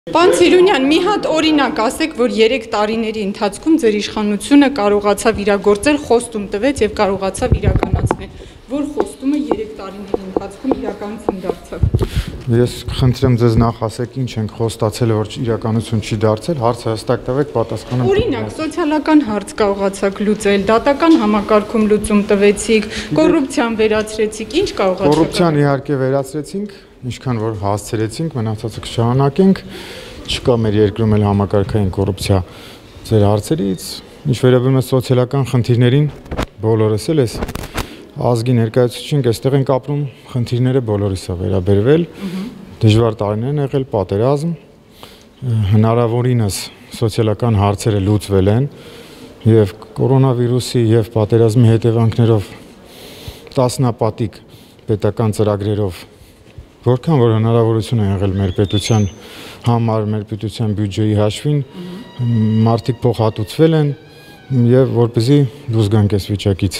Պարոն Սիրունյան, մի հատ օրինակ ասեք, որ 3 տարիների ընթացքում ձեր իշխանությունը կարողացավ իրագործել, խոստում տվեց եւ կարողացավ իրականացնել։ Որ խոստումը 3 տարիների ընթացքում իրականություն դարձավ։ Ես խնդրեմ ձեզ նախ ասեք, ինչ ենք խոստացել, որ իրականություն չի դարձել, հարցը հստակ տվեք, պատասխանեմ։ Օրինակ, սոցիալական հարց կարողացաք լուծել, դատական համակարգում լուծում տվեցիք, կոռուպցիան վերացրեցիք, ինչ կարողացաք։ Կոռուպցիան իհարկե վերացրեցինք, ինչքան որ հասցրեցինք, մնացածը կշարունակենք, չկա մեր երկրում էլ համակարգային կոռուպցիա։ Ձեր հարցերից, ինչ վերաբերում է սոցիալական խնդիրներին, բոլորս էլ էս ազգի ներկայացուցիչենք, այստեղ ենք ապրում, խնդիրները բոլորիս է վերաբերվել, դժվար տարիներ են եղել, պատերազմ, հնարավորինս սոցիալական հարցերը լուծվել են եւ կորոնավիրուսի եւ պատերազմի հետևանքներով տասնապատիկ պետական ծրագրերով որքան որ հնարավորություն է եղել մեր պետության համար, մեր պետության բյուջեի հաշվին, մարդիկ փոխհատուցվել են եւ որպեսզի դուրս գանք այս վիճակից։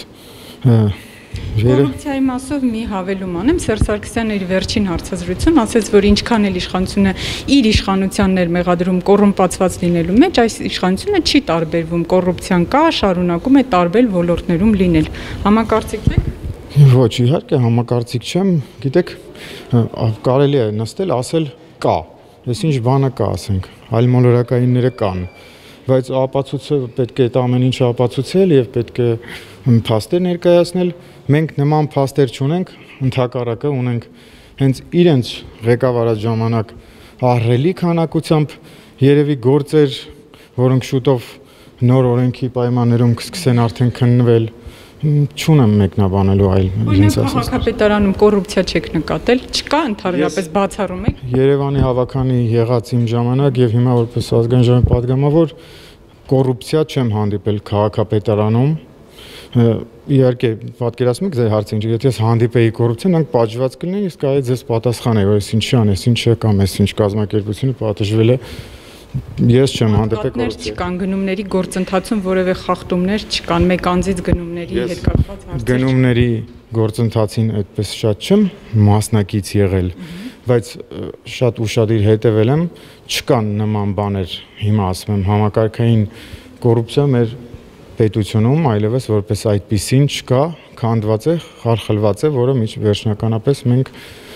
Կոռուպցիայի մասով մի հավելում անեմ, Սերժ Սարգսյանը իր վերջին հարցազրույցում ասաց, որ ինչքան էլ իշխանությունը իր իշխանությանն էր մեղադրում կոռումպացված լինելու մեջ, այս իշխանությունը չի տարբերվում, կոռուպցիան կա, շարունակում է տարբեր ոլորտներում լինել։ Համակարծիք եք։ Ոչ, իհարկե համակարծիք չեմ, գիտեք, կարելի է նստել, ասել կա, ես ինչ բանը կա, ասենք, այլ մոլորակայինները կան, բայց ապացույցը պետք է այդ ամեն ինչը ապացուցել եւ պետք է փաստեր ներկայացնել, մենք նման փաստեր չունենք, ընդհակառակը ունենք հենց իրենց ղեկավարած ժամանակ ահռելի քանակությամբ երևի գործեր, որոնք շուտով նոր օրենքի պայմաններում կսկսեն արդեն քննվել, չունեմ մեկնաբանելու այլ ինձ ասած։ Քաղաքապետարանում կոռուպցիա չեք նկատել, չկա ընդհանրապես բացառում եք։ Երևանի հավաքանի եղած իմ ժամանակ եւ հիմա որպես ազգային ժողովի падգամավոր կոռուպցիա չեմ հանդիպել քաղաքապետարանում։ Իհարկե, պատկերացնում եք ձեր հարցը, եթե ես հանդիպեի կոռուպցիան, նրանք պատժված կլինեն, իսկ այ ձեզ պատասխանեի, որ ես ինչի անես, ինչ կամ ես ինչ կազմակերպությունը պատժվել է։ Ես չեմ հանդիպել կոռուպցիա։ Չկան գնումների գործընթացում որևէ խախտումներ չկան, մեկ անձից գնումների հետ կապված հարցեր։ Գնումների գործընթացին այդպես շատ չեմ մասնակից եղել, բայց շատ ուշադիր հետևել եմ, չկան նման բաներ, հիմա ասում եմ, համակարգային կոռուպցիա մեր պետությունում այլևս որպես այդպիսին չկա, քանդված է, խարխլված է, որը վերջնականապես մենք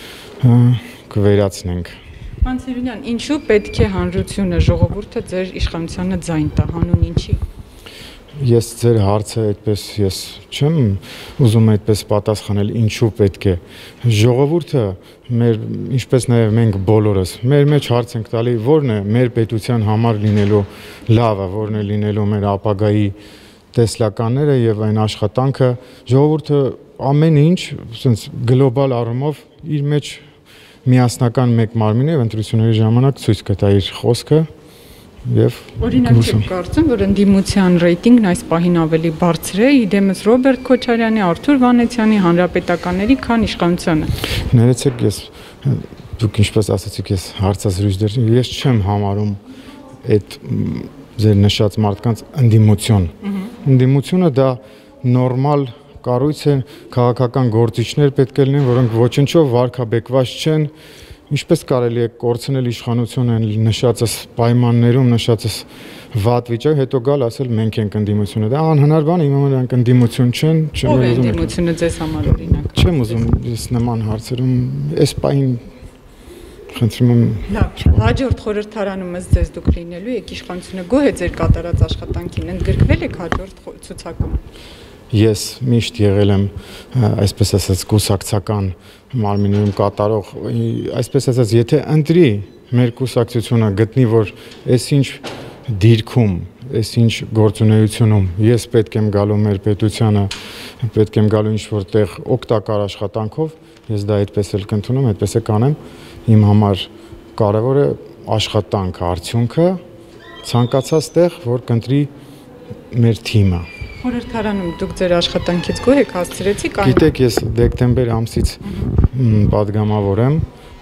կվերացնենք։ Պարոն Սիրունյան, ինչու պետք է հանրությունը, ժողովուրդը ձեր իշխանությանը ձայն տա, հանուն ինչի։ Ես ձեր հարցը այդպես ես չեմ ուզում այդպես պատասխանել, ինչու պետք է։ Ժողովուրդը մեր, ինչպես նաև մենք բոլորս, մեր մեջ հարց ենք տալի, որն է մեր պետության համար լինելու լավը, որն է լինելու մեր ապագայի տեսլականները եւ այն աշխատանքը, ժողովուրդը ամեն ինչ, ասենց գլոբալ առումով իր մեջ միասնական մեկ մարմին է, ընտրությունների ժամանակ ցույց կտա իր խոսքը եւ օրինակ չեմ կարծում, որ ընդդիմության ռեյտինգն այս պահին ավելի բարձր է, իդեմս Ռոբերտ Քոչարյանի, Արթուր Վանեցյանի, հանրապետականների, քան իշխանությանը։ Ներեցեք, դուք ինչպես ասացիք, ես հարցազրույց ես չեմ համարում այդ ձեր նշած մարդկանց ընդդիմություն։ Ընդդիմությունը դա նորմալ կառույց է, քաղաքական գործիչներ պետք է լինեն, որոնք ոչնչով վարկաբեկված չեն, ինչպես կարելի է կորցնել իշխանությունը նշածս պայմաններում, նշածս վատ վիճակ, հետո գալ ասել մենք ենք ընդդիմությունը, դա անհնար բան է, իմ համար ընդդիմություն չեն, ով է ընդդիմությունը ձեզ համար օրինակ։ Չեմ ուզում ես նման հարցերում, այս պահին խնդրում եմ։ Լավ, հաջորդ խորհրդարանում ըստ ձեզ դուք լինելու եք իշխանությունը գոհ է ձեր կատարած աշխատանքին, ընդգրկվել եք հաջորդ ցուցակում։ Ես միշտ եղել եմ, այսպես ասած, կուսակցական մարմիններում կատարող, այսպես ասած, եթե ընտրի մեր կուսակցությունը գտնի, որ այսինչ դիրքում, այսինչ գործունեությունում ես պետք եմ գալու մեր պետությանը, պետք եմ գալու ինչ-որ տեղ օգտակար աշխատանքով, ես դա այդպես էլ կընդունում, այդպես է կանեմ, իմ համար կարևոր է աշխատանքը, արդյունքը, ցանկացած տեղ, որ կընտրի մեր թիմը։ Խորհրդարանում դուք ձեր աշխատանքից գոհ եք, հասցրեցիք այն։ Գիտեք, ես դեկտեմբեր ամսից падգամավոր եմ,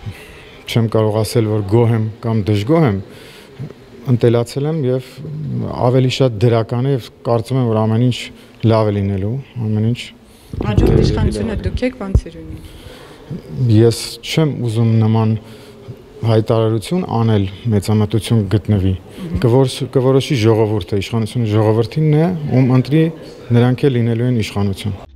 չեմ կարող ասել, որ գոհ եմ կամ դժգոհ եմ, ընտելացել եմ եւ ավելի շատ դրական է եւ կարծում եմ, որ ամեն ինչ լավ է լինելու, ամեն ինչ։ Հաջորդ իշխանությունը դուք եք, պարոն Սիրունյան։ Ես չեմ ուզում նման հայտարարություն անել մեծամտություն գտնվի։ Կորոշի ժողովուրդը, իշխանությունը ժողովրդինն է, ում ընտրի նրանք էլ լինելու են իշխանություն։